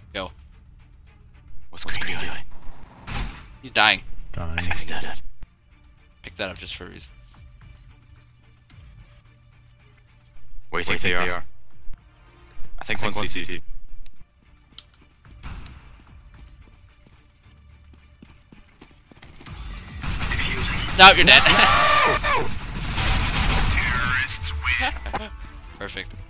Go. What's Green doing? He's dying. I think he's dead. Pick that up just for a reason. Where do you think they are? I think one CT. No, you're dead. Terrorists win. Perfect.